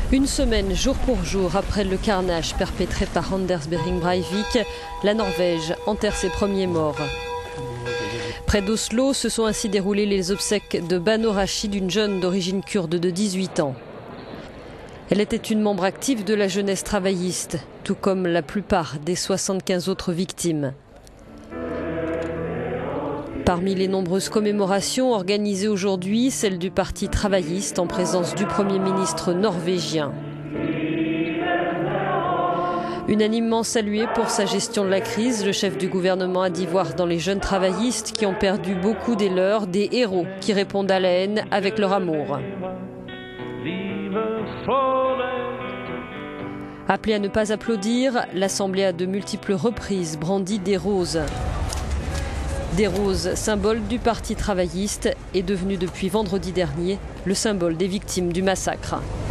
Une semaine, jour pour jour, après le carnage perpétré par Anders Behring Breivik, la Norvège enterre ses premiers morts. Près d'Oslo se sont ainsi déroulées les obsèques de Bano Rachid, une jeune d'origine kurde de 18 ans. Elle était une membre active de la jeunesse travailliste, tout comme la plupart des 75 autres victimes. Parmi les nombreuses commémorations organisées aujourd'hui, celle du Parti travailliste en présence du Premier ministre norvégien. Unanimement salué pour sa gestion de la crise, le chef du gouvernement a dit voir dans les jeunes travaillistes qui ont perdu beaucoup des leurs des héros qui répondent à la haine avec leur amour. Appelé à ne pas applaudir, l'Assemblée a de multiples reprises brandi des roses. Des roses, symbole du Parti travailliste, est devenu depuis vendredi dernier le symbole des victimes du massacre.